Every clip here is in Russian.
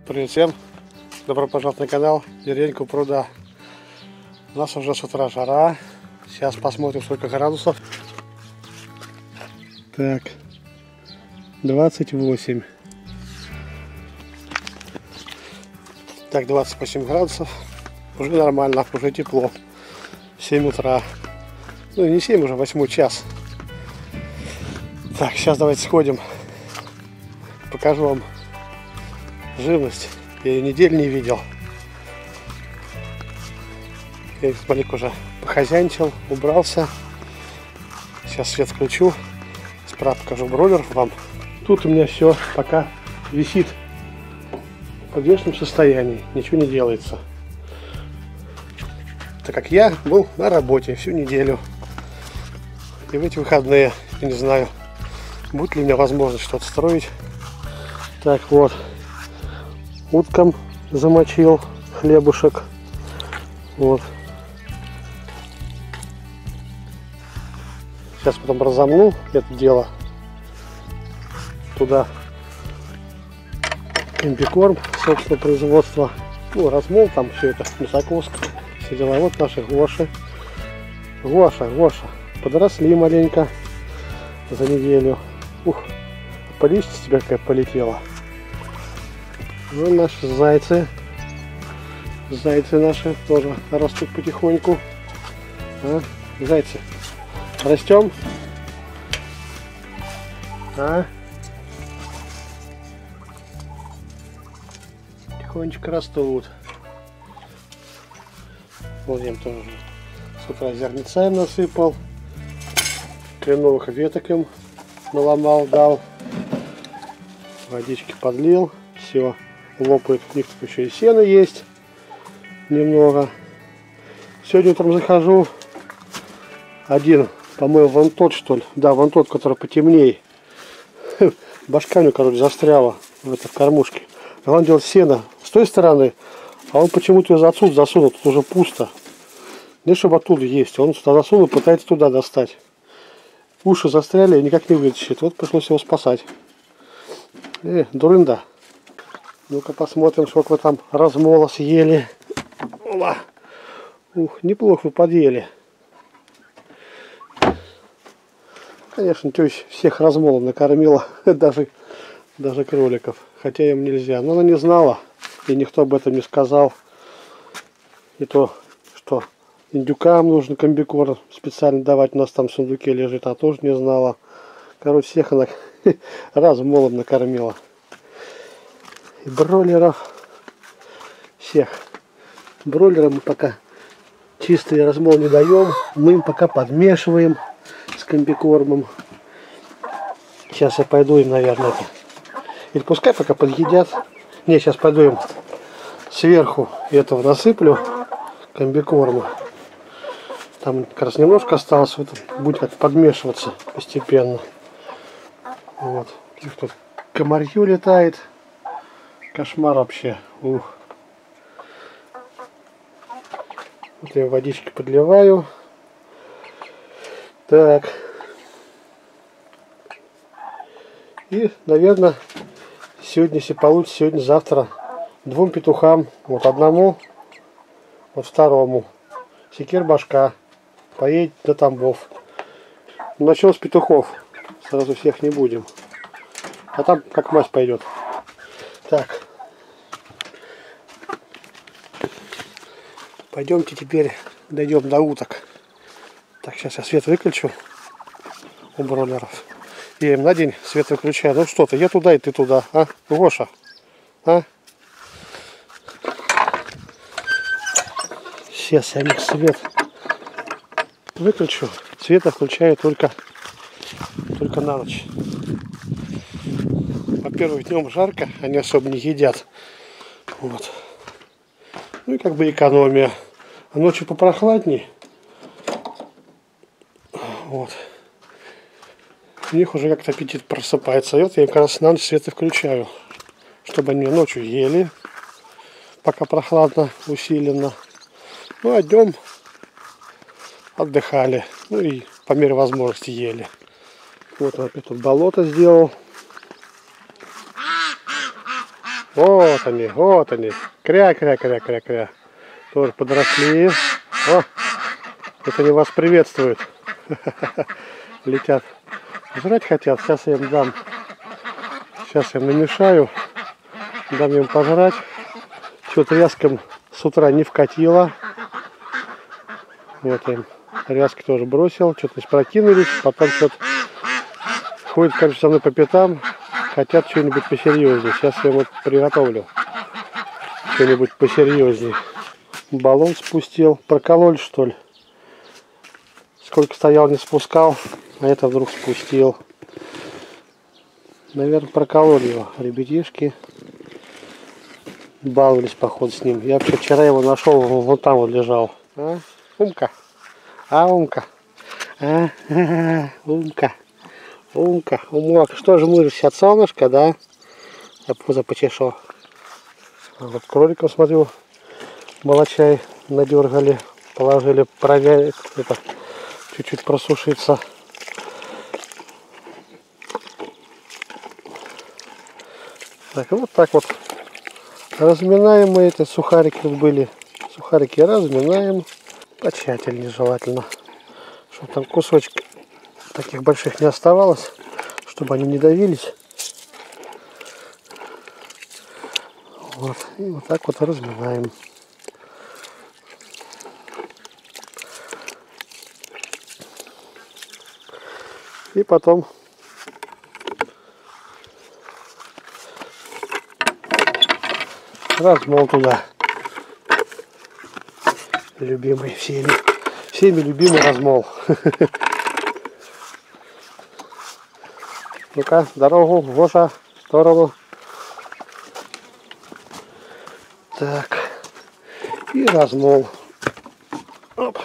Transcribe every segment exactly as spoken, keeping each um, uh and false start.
Привет всем! Добро пожаловать на канал Деревенька у пруда. У нас уже с утра жара. Сейчас посмотрим, сколько градусов. Так, двадцать восемь. Так, двадцать восемь градусов. Уже нормально, уже тепло. семь утра. Ну не семь, уже восьмой час. Так, сейчас давайте сходим. Покажу вам живность. Я ее неделю не видел. Я маленько уже похозяйничал, убрался. Сейчас свет включу. Справа покажу бройлеров вам. Тут у меня все пока висит в подвешенном состоянии. Ничего не делается. Так как я был на работе всю неделю. И в эти выходные, я не знаю, будет ли у меня возможность что-то строить. Так вот. Уткам замочил хлебушек. Вот. Сейчас потом разомну это дело. Туда комбикорм собственного производства. Ну, размол там все это, мясокоска. Все дела. Вот наши Гоши. Гоша, Гоша. Подросли маленько за неделю. Ух, полисть с тебя какая полетела. Ну, наши зайцы. Зайцы наши тоже растут потихоньку. А? Зайцы. Растем. А? Тихонечко растут. Вот я им тоже с утра зерница им насыпал. Кленовых веток им наломал, дал. Водички подлил. Все. Лопает, у них тут еще и сено есть немного. Сегодня утром захожу, один, по-моему, вон тот, что ли, да, вон тот, который потемнее. Башка у него, короче, застряла в этой кормушке. А он делает сено с той стороны, а он почему-то ее отсюда засунул, тут уже пусто. Не чтобы оттуда есть, он сюда засунул, пытается туда достать. Уши застряли и никак не вытащит, вот пришлось его спасать. Э, дурында. Ну-ка посмотрим, сколько вы там размола съели. Ола. Ух, неплохо вы подъели. Конечно, теща всех размолом накормила, даже, даже кроликов. Хотя им нельзя. Но она не знала, и никто об этом не сказал. И то, что индюкам нужно комбикорм специально давать, у нас там в сундуке лежит, а тоже не знала. Короче, всех она размолом накормила. И бройлеров всех. Бройлерам мы пока чистый размол не даем. Мы им пока подмешиваем с комбикормом. Сейчас я пойду им, наверное, это. Или пускай пока подъедят. Не, сейчас пойду им сверху этого насыплю комбикорма. Там как раз немножко осталось. Это будет как подмешиваться постепенно. Вот. Тут комарью летает. Кошмар вообще. Ух. Вот я водички подливаю. Так. И, наверное, сегодня, если получится, сегодня-завтра двум петухам. Вот одному, вот второму. Секир башка. Поедет до Тамбов. Начнем с петухов. Сразу всех не будем. А там как мать пойдет. Так. Пойдемте теперь дойдем до уток. Так, сейчас я свет выключу у бройлеров. Я им на день свет выключаю. Ну что ты, я туда и ты туда, а? Гоша, а? Сейчас я им свет выключу. Свет я включаю только, только на ночь. Во-первых, днем жарко, они особо не едят. Вот. Ну и как бы экономия. А ночью попрохладней. Вот. У них уже как-то аппетит просыпается. И вот я им как раз на ночь свет и включаю. Чтобы они ночью ели. Пока прохладно, усиленно. Ну а днем отдыхали. Ну и по мере возможности ели. Вот опять тут болото сделал. Вот они, вот они. Кря-кря-кря-кря-кря. Тоже подросли. О, это они вас приветствуют. Летят. Жрать хотят. Сейчас я им дам. Сейчас я им намешаю. Дам им пожрать. Что-то ряском с утра не вкатило. Вот я им ряски тоже бросил. Что-то прокинулись. Потом что-то ходят, короче, со мной по пятам. Хотят что-нибудь посерьезнее. Сейчас я вот приготовлю. Что-нибудь посерьезнее. Баллон спустил. Прокололи, что ли? Сколько стоял, не спускал. А это вдруг спустил. Наверное, прокололи его ребятишки. Баловались, походу, с ним. Я вообще вчера его нашел, вон там вот лежал. А? Умка. А, умка. А, а, а, умка. Умка. Умок. Что же мыешься от солнышка, да? Я пузо почешу. А вот кроликов, смотрю, молочай надергали. Положили проверить. Это чуть-чуть просушиться. Так, вот так вот. Разминаем мы эти сухарики тут были. Сухарики разминаем. Потщательнее желательно. Чтобы там кусочек таких больших не оставалось. Чтобы они не давились. Вот. И вот так вот разминаем. И потом размол туда. Любимый всеми. Всеми любимый размол. Ну-ка, дорогу, Гоша, в сторону. Так. И размол. Оп.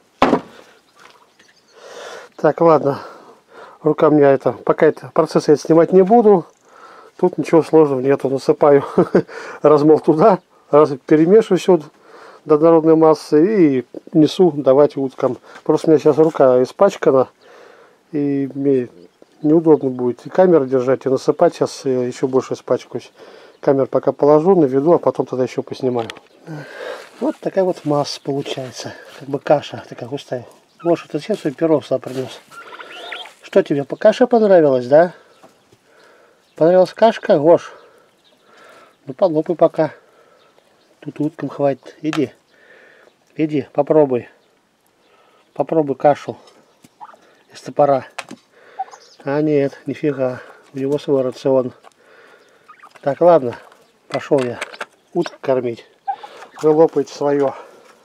Так, ладно. Рука у меня это, пока это процесс я снимать не буду. Тут ничего сложного нету. Насыпаю размол туда, раз, перемешиваю все до однородной массы и несу давать уткам. Просто у меня сейчас рука испачкана, и мне неудобно будет и камеру держать, и насыпать. Сейчас еще больше испачкаюсь. Камеру пока положу, наведу, а потом тогда еще поснимаю. Вот такая вот масса получается. Как бы каша такая густая. Гоша, ты зачем свой пирог сюда принес? Что тебе, каша понравилась, да? Понравилась кашка, Гош? Ну, полопай пока. Тут уткам хватит. Иди. Иди, попробуй. Попробуй кашу. Из топора. А нет, нифига. У него свой рацион. Так, ладно. Пошел я утку кормить. Вы лопаете свое.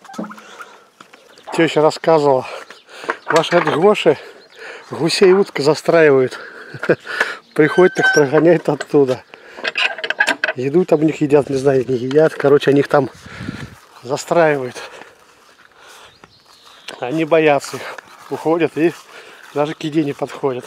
Теща рассказывала. Ваши от Гоши гусей утка застраивают. Приходит, их прогоняет оттуда. Еду там у них едят, не знаю, не едят. Короче, они их там застраивают. Они боятся их. Уходят и даже к еде не подходят.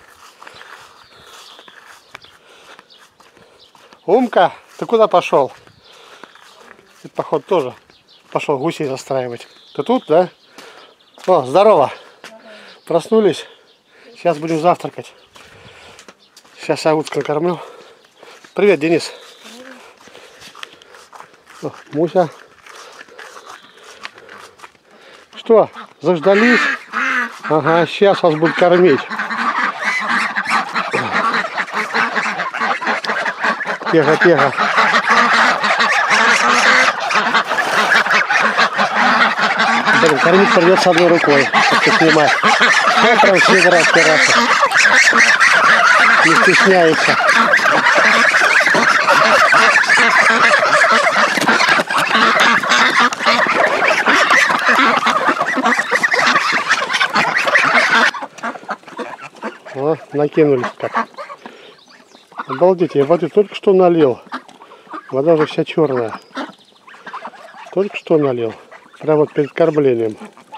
Умка, ты куда пошел? Ты, походу, тоже пошел гусей застраивать. Ты тут, да? О, здорово. Проснулись? Сейчас будем завтракать. Сейчас я утку накормлю. Привет, Денис. О, Муся. Что, заждались? Ага, сейчас вас будут кормить. Тихо, тихо. Блин, кормить придется одной рукой, чтобы снимать. Как прям все играть терраса. Не стесняется. О, накинулись как. Обалдеть, я воды только что налил. Вода уже вся черная. Только что налил. Прямо вот перед кормлением.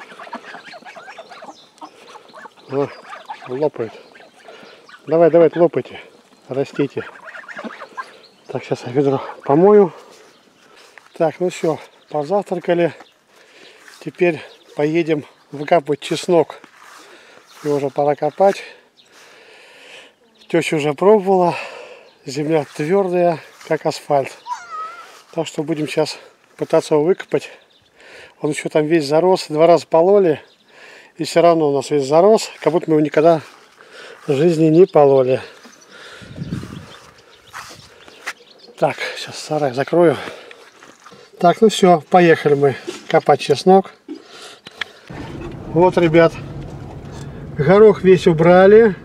О, лопает. Давай, давай, лопайте. Растите. Так, сейчас я ведро помою. Так, ну все, позавтракали. Теперь поедем выкапывать чеснок. Его уже пора копать. Теща уже пробовала. Земля твердая. как асфальт. Так что будем сейчас пытаться его выкопать. Он еще там весь зарос. Два раза пололи. И все равно у нас весь зарос. Как будто мы его никогда в жизни не пололи. Так, сейчас сарай закрою. Так, ну все, поехали мы копать чеснок. Вот, ребят, горох весь убрали.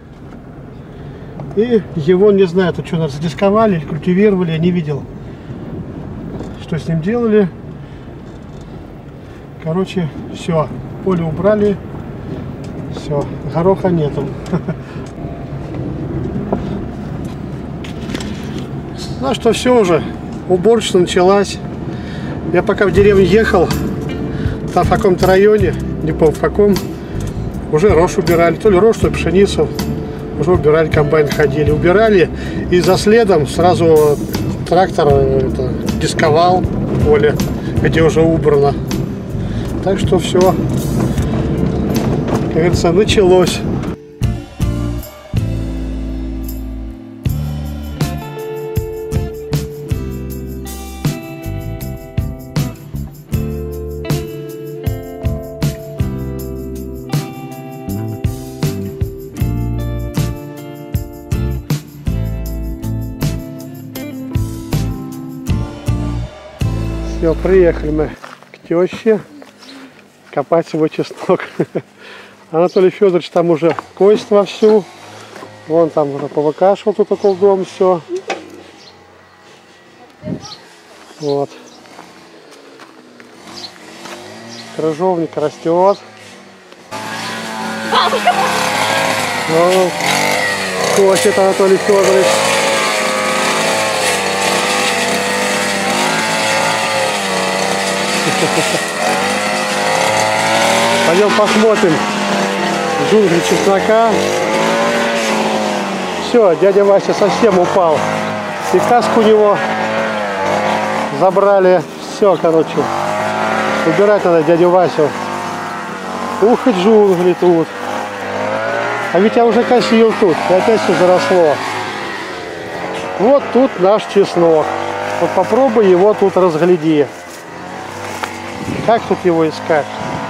И его, не знаю, тут что-то задисковали, культивировали, я не видел, что с ним делали. Короче, все, поле убрали. Все, гороха нету. Ну что, все уже, уборочка началась. Я пока в деревню ехал, там в каком-то районе, не помню в каком, уже рожь убирали, то ли рожь, то ли пшеницу. Уже убирали, комбайн ходили, убирали, и за следом сразу трактор это, дисковал поле, где уже убрано. Так что все, как говорится, началось. Все, приехали мы к теще копать свой чеснок. Анатолий Федорович там уже кость вовсю. Вон там уже повыкашивал тут около дома все. Вот. Крыжовник растет. Ну, косит Анатолий Федорович. Пойдем посмотрим джунгли чеснока. Все, дядя Вася совсем упал. И каску у него забрали. Все, короче. Убирать надо дядю Васю. Ух, и джунгли тут. А ведь я уже косил тут. И опять все заросло. Вот тут наш чеснок. Вот попробуй его тут разгляди. Как тут его искать?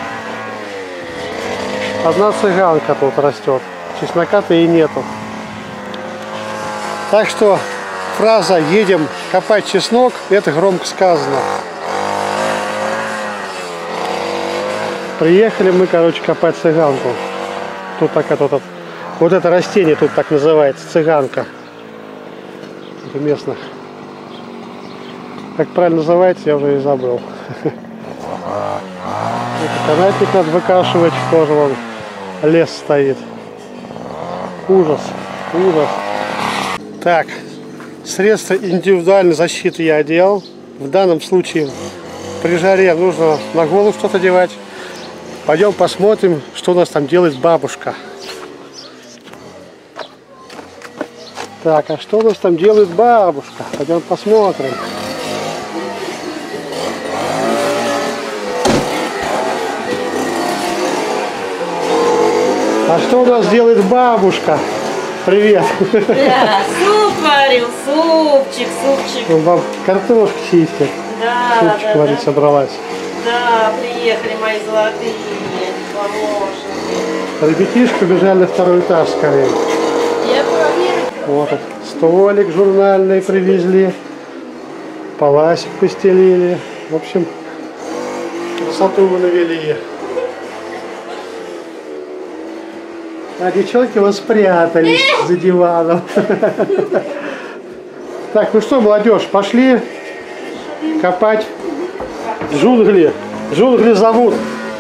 Одна цыганка тут растет. Чеснока-то и нету. Так что фраза «едем копать чеснок» это громко сказано. Приехали мы, короче, копать цыганку. Тут такая тут, вот это растение тут так называется, цыганка. Это местных. Как правильно называется, я уже и забыл. Это канатик надо выкашивать, тоже вон лес стоит. Ужас, ужас. Так, средства индивидуальной защиты я одел. В данном случае при жаре нужно на голову что-то девать. Пойдем посмотрим, что у нас там делает бабушка. Так, а что у нас там делает бабушка? Пойдем посмотрим. А что у нас делает бабушка? Привет. Да, суп варил, супчик, супчик. Баб, картошку чистит. Да, супчик да, варить да. собралась. Да, приехали мои золотые помощники. Ребятишки побежали на второй этаж скорее. Я проверю. Вот этот столик журнальный привезли. Паласик постелили. В общем, красоту мы навели. А девчонки вот спрятались за диваном. Так, ну что, молодежь, пошли копать джунгли. Джунгли зовут.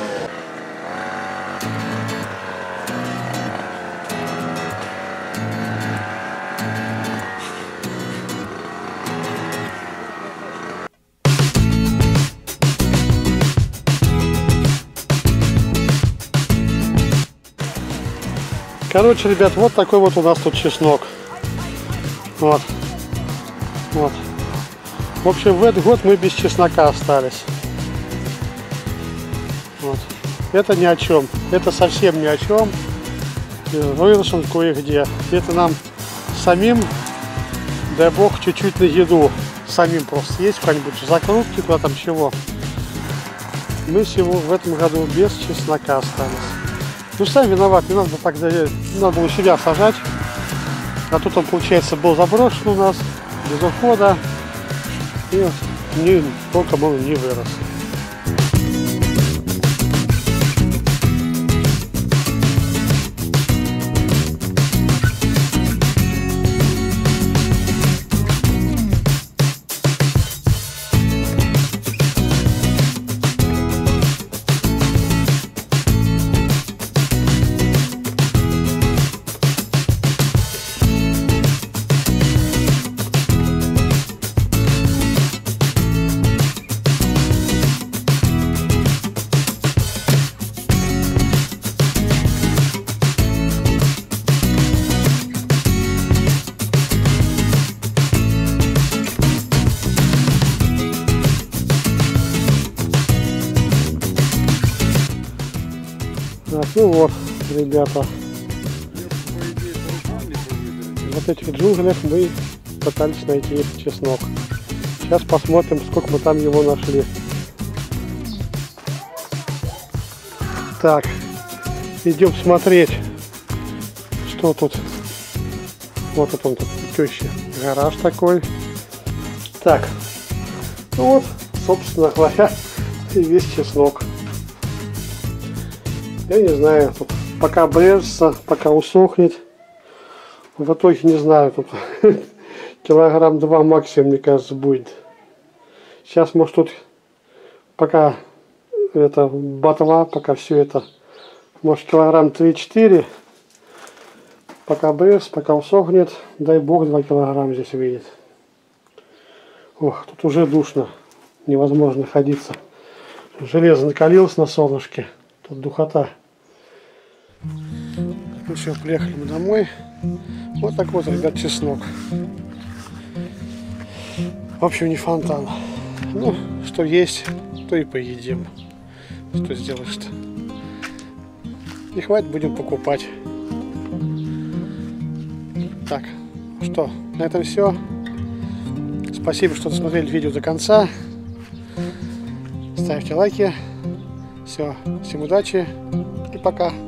Короче, ребят, вот такой вот у нас тут чеснок. Вот. Вот. В общем, в этот год мы без чеснока остались. Вот. Это ни о чем. Это совсем ни о чем. Выращен кое-где. Это нам самим дай бог, чуть-чуть на еду. Самим просто съесть какие-нибудь закрутки, куда там чего. Мы всего в этом году без чеснока остались. Ну, сами виноваты, не надо было так, не надо было у себя сажать. А тут он, получается, был заброшен у нас, без ухода. И вот не, толком он не вырос. Так, ну вот, ребята, в этих джунглях мы пытались найти чеснок. Сейчас посмотрим, сколько мы там его нашли. Так, идем смотреть, что тут. Вот это он тут, теща, гараж такой. Так, ну вот, собственно говоря, и весь чеснок. Я не знаю, тут пока брежется, пока усохнет. В итоге не знаю, тут килограмм два максимум, мне кажется, будет. Сейчас, может, тут пока это ботва, пока все это, может, килограмм три-четыре. Пока брежется, пока усохнет, дай бог, два килограмма здесь выйдет. Ох, тут уже душно, невозможно находиться. Железо накалилось на солнышке. Тут духота. Ну все, приехали мы домой. Вот так вот, ребят, чеснок. В общем, не фонтан. Ну, что есть, то и поедим. Что сделаешь-то? Не хватит, будем покупать. Так, что, на этом все. Спасибо, что досмотрели видео до конца. Ставьте лайки. Все, всем удачи и пока.